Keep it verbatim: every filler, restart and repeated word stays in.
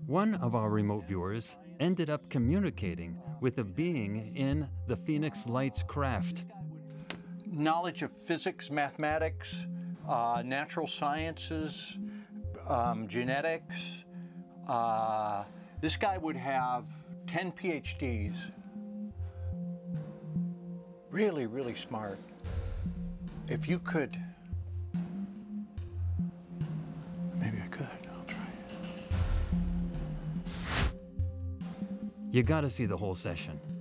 One of our remote viewers ended up communicating with a being in the Phoenix Lights craft. Knowledge of physics, mathematics, uh, natural sciences, um, genetics. Uh, this guy would have ten P H Ds. Really, really smart. If you could, maybe I could, I'll try. You gotta see the whole session.